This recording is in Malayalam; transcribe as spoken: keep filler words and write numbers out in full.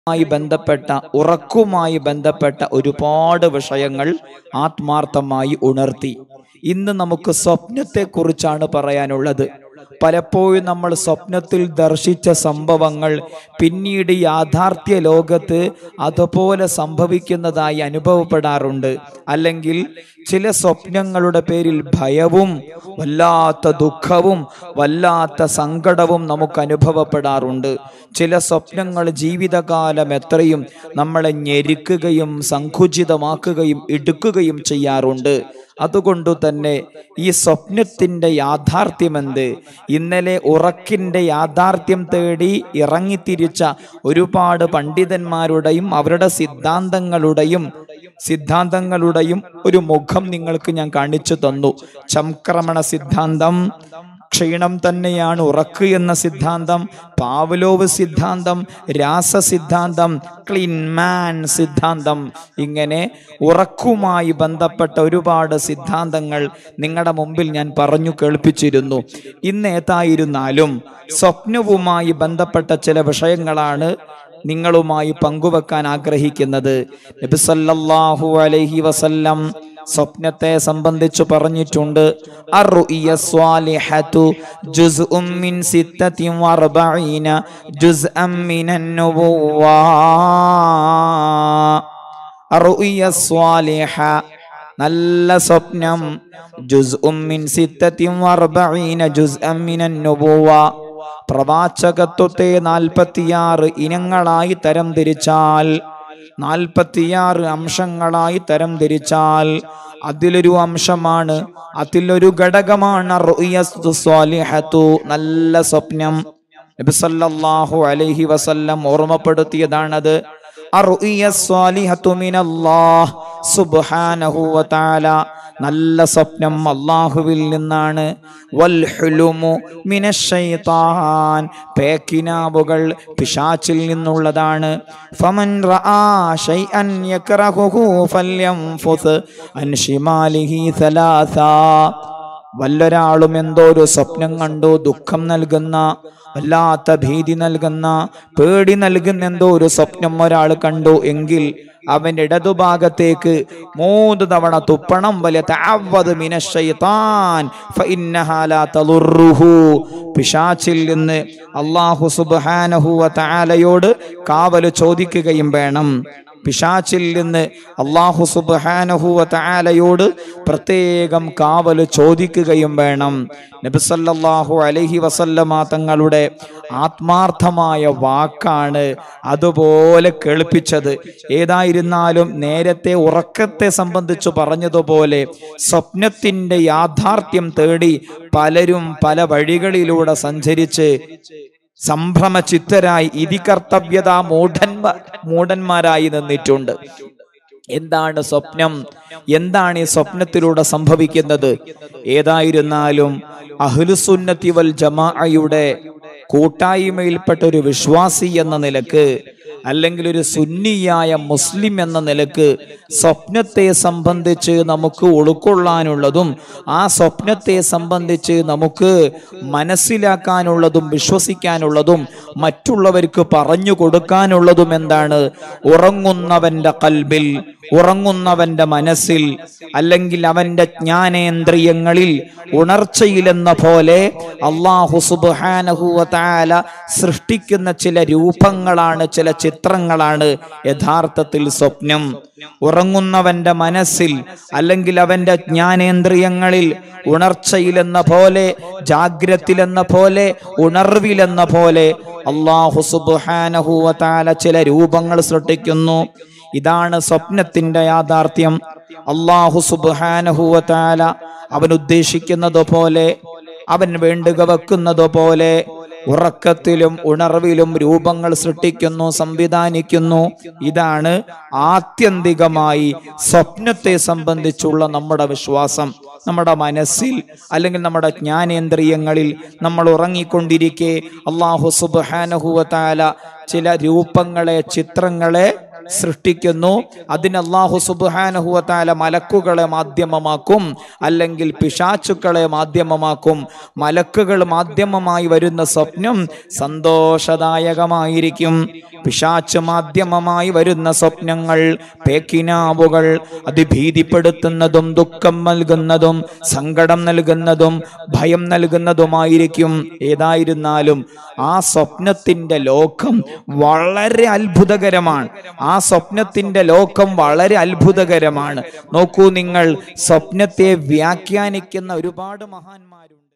മായി ബന്ധപ്പെട്ട ഉറക്കുമായി ബന്ധപ്പെട്ട ഒരുപാട് വിഷയങ്ങൾ ആത്മാർത്ഥമായി ഉണർത്തി. ഇന്ന് നമുക്ക് സ്വപ്നത്തെക്കുറിച്ചാണ് പറയാനുള്ളത്. പലപ്പോഴും നമ്മൾ സ്വപ്നത്തിൽ ദർശിച്ച സംഭവങ്ങൾ പിന്നീട് യാഥാർത്ഥ്യ ലോകത്ത് അതുപോലെ സംഭവിക്കുന്നതായി അനുഭവപ്പെടാറുണ്ട്. അല്ലെങ്കിൽ ചില സ്വപ്നങ്ങളുടെ പേരിൽ ഭയവും വല്ലാത്ത ദുഃഖവും വല്ലാത്ത സങ്കടവും നമുക്ക് അനുഭവപ്പെടാറുണ്ട്. ചില സ്വപ്നങ്ങൾ ജീവിതകാലം എത്രയും നമ്മളെ ഞെരുക്കുകയും സങ്കുചിതമാക്കുകയും ഇടുക്കുകയും ചെയ്യാറുണ്ട്. അതുകൊണ്ടു തന്നെ ഈ സ്വപ്നത്തിൻ്റെ യാഥാർത്ഥ്യമെന്ത്? ഇന്നലെ ഉറക്കിൻ്റെ യാഥാർത്ഥ്യം തേടി ഇറങ്ങിത്തിരിച്ച ഒരുപാട് പണ്ഡിതന്മാരുടെയും അവരുടെ സിദ്ധാന്തങ്ങളുടെയും സിദ്ധാന്തങ്ങളുടെയും ഒരു മുഖം നിങ്ങൾക്ക് ഞാൻ കാണിച്ചു തന്നു. ചംക്രമണ സിദ്ധാന്തം, ക്ഷീണം തന്നെയാണ് ഉറക്ക് എന്ന സിദ്ധാന്തം, പാവ്ലോവ് സിദ്ധാന്തം, രാസ സിദ്ധാന്തം, ക്ലിൻമാൻ സിദ്ധാന്തം, ഇങ്ങനെ ഉറക്കുമായി ബന്ധപ്പെട്ട ഒരുപാട് സിദ്ധാന്തങ്ങൾ നിങ്ങളുടെ മുമ്പിൽ ഞാൻ പറഞ്ഞു കേൾപ്പിച്ചിരുന്നു. ഇന്ന് ഏതായിരുന്നാലും സ്വപ്നവുമായി ബന്ധപ്പെട്ട ചില വിഷയങ്ങളാണ് നിങ്ങളുമായി പങ്കുവെക്കാൻ ആഗ്രഹിക്കുന്നത്. നബി സല്ലല്ലാഹു അലൈഹി വസല്ലം സ്വപ്നത്തെ സംബന്ധിച്ചു പറഞ്ഞിട്ടുണ്ട്. അർറുഇയ സ്വാലിഹതു ജുസ്ഉം മിൻ സിത്തത്തിൻ വഅർബഈന ജുസ്അൻ മിനൻ നുബുവ്വ. അർറുഇയ സ്വാലിഹ, നല്ല സ്വപ്നം, ജുസ്ഉം മിൻ സിത്തത്തിൻ വഅർബഈന ജുസ്അൻ മിനൻ നുബുവ്വ, പ്രവാചകത്വത്തെ നാൽപ്പത്തിയാറ് ഇനങ്ങളായി തരം തിരിച്ചാൽ, നാൽപ്പത്തിയാറ് അംശങ്ങളായി തരം തിരിച്ചാൽ അതിലൊരു അംശമാണ്, അതിലൊരു ഘടകമാണ് റുഅ്യത്തു സ്വാലിഹത്തു, നല്ല സ്വപ്നം. നബി സല്ലല്ലാഹു അലൈഹി വസല്ലം ഓർമ്മപ്പെടുത്തിയതാണത്. അർറുഅ്യ സ്വാലിഹത്തു മിനല്ലാഹ് സുബ്ഹാനഹു വ തആല, നല്ല സ്വപ്നം അല്ലാഹുവിൽ നിന്നാണ്. വൽ ഹുലുമു മിനശ്ശൈത്താൻ, പേക്കിനാവുകൾ പിശാചിൽ നിന്നുള്ളതാണ്. ഫമൻ റആ ശൈഅൻ യക്റഹുഹു ഫൽയൻഫുസ് അൻ ശിമാലിഹി സലാസ, വല്ലൊരാളും എന്തോ ഒരു സ്വപ്നം കണ്ടു, ദുഃഖം നൽകുന്ന, വല്ലാത്ത ഭീതി നൽകുന്ന, പേടി നൽകുന്ന എന്തോ ഒരു സ്വപ്നം ഒരാൾ കണ്ടു എങ്കിൽ അവന്റെ ഇടതുഭാഗത്തേക്ക് മൂന്ന് തവണ തുപ്പണം. വലിയ തഅവ്വദ് മിനശ്ശൈത്താൻ ഫഇന്നഹാ ലാ തളുറുഹു, പിശാചിൽ നിന്ന് അല്ലാഹു സുബ്ഹാനഹു വ തആലയോട് കാവൽ ചോദിക്കുകയും വേണം. പിശാചിൽ നിന്ന് അല്ലാഹു സുബ്ഹാനഹു വ തആലയോട് പ്രത്യേകം കാവൽ ചോദിക്കുകയും വേണം. നബി സല്ലല്ലാഹു അലൈഹി വസല്ലമ തങ്ങളുടെ ആത്മാർത്ഥമായ വാക്കാണ് അതുപോലെ കേൾപ്പിച്ചത്. ഏതായിരുന്നാലും നേരത്തെ ഉറക്കത്തെ സംബന്ധിച്ച് പറഞ്ഞതുപോലെ സ്വപ്നത്തിൻ്റെ യാഥാർത്ഥ്യം തേടി പലരും പല വഴികളിലൂടെ സഞ്ചരിച്ച് സംഭ്രമചിത്തരായി ഇതികർത്തവ്യത മൂഢന്മാ മൂഢന്മാരായി നിന്നിട്ടുണ്ട്. എന്താണ് സ്വപ്നം? എന്താണ് ഈ സ്വപ്നത്തിലൂടെ സംഭവിക്കുന്നത്? ഏതായിരുന്നാലും അഹ്ലുസുന്നത്തി വൽ ജമാഅയുടെ കൂട്ടായ്മയിൽപ്പെട്ട ഒരു വിശ്വാസി എന്ന നിലക്ക്, അല്ലെങ്കിൽ ഒരു സുന്നിയായ മുസ്ലിം എന്ന നിലക്ക് സ്വപ്നത്തെ സംബന്ധിച്ച് നമുക്ക് ഉൾക്കൊള്ളാനുള്ളതും ആ സ്വപ്നത്തെ സംബന്ധിച്ച് നമുക്ക് മനസ്സിലാക്കാനുള്ളതും വിശ്വസിക്കാനുള്ളതും മറ്റുള്ളവർക്ക് പറഞ്ഞു കൊടുക്കാനുള്ളതും എന്താണ്? ഉറങ്ങുന്നവന്റെ ഖൽബിൽ, ഉറങ്ങുന്നവന്റെ മനസ്സിൽ, അല്ലെങ്കിൽ അവന്റെ ജ്ഞാനേന്ദ്രിയങ്ങളിൽ ഉണർച്ചയിലെന്ന പോലെ അല്ലാഹു സുബ്ഹാനഹു വ തആല സൃഷ്ടിക്കുന്ന ചില രൂപങ്ങളാണ്, ചില ചിത്രങ്ങളാണ് യഥാർത്ഥത്തിൽ സ്വപ്നം. ഉറങ്ങുന്നവന്റെ മനസ്സിൽ അല്ലെങ്കിൽ അവന്റെ ജ്ഞാനേന്ദ്രിയങ്ങളിൽ ഉണർച്ചയിലെന്ന പോലെ, ജാഗ്രത്തിലെന്ന പോലെ, ഉണർവിലെന്ന പോലെ അല്ലാഹു സുബ്ഹാനഹു വ തആല ചില രൂപങ്ങൾ സൃഷ്ടിക്കുന്നു. ഇതാണ് സ്വപ്നത്തിന്റെ യാഥാർത്ഥ്യം. അല്ലാഹു സുബ്ഹാനഹു വ തആല അവൻ ഉദ്ദേശിക്കുന്നത് പോലെ, അവൻ വേണ്ടുക വെക്കുന്നത് പോലെ ഉറക്കത്തിലും ഉണർവിലും രൂപങ്ങൾ സൃഷ്ടിക്കുന്നു, സംവിധാനിക്കുന്നു. ഇതാണ് ആത്യന്തികമായി സ്വപ്നത്തെ സംബന്ധിച്ചുള്ള നമ്മുടെ വിശ്വാസം. നമ്മുടെ മനസ്സിൽ അല്ലെങ്കിൽ നമ്മുടെ ജ്ഞാനേന്ദ്രിയങ്ങളിൽ നമ്മൾ ഉറങ്ങിക്കൊണ്ടിരിക്കെ അല്ലാഹു സുബ്ഹാനഹു വ തആല ചില രൂപങ്ങളെ, ചിത്രങ്ങളെ സൃഷ്ടിക്കുന്നു. അതിന് അല്ലാഹു സുബ്ഹാനഹു വ തആല മലക്കുകളെ മാധ്യമമാക്കും, അല്ലെങ്കിൽ പിശാചുക്കളെ മാധ്യമമാക്കും. മലക്കുകൾ മാധ്യമമായി വരുന്ന സ്വപ്നം സന്തോഷദായകമായിരിക്കും. പിശാച് മാധ്യമമായി വരുന്ന സ്വപ്നങ്ങൾ, പേക്കിനാവുകൾ, അത് ഭീതിപ്പെടുത്തുന്നതും ദുഃഖം നൽകുന്നതും സങ്കടം നൽകുന്നതും ഭയം നൽകുന്നതുമായിരിക്കും. ഏതായിരുന്നാലും ആ സ്വപ്നത്തിന്റെ ലോകം വളരെ അത്ഭുതകരമാണ്. ആ സ്വപ്നത്തിന്റെ ലോകം വളരെ അത്ഭുതകരമാണ്. നോക്കൂ നിങ്ങൾ, സ്വപ്നത്തെ വ്യാഖ്യാനിക്കുന്ന ഒരുപാട് മഹാന്മാരുണ്ട്.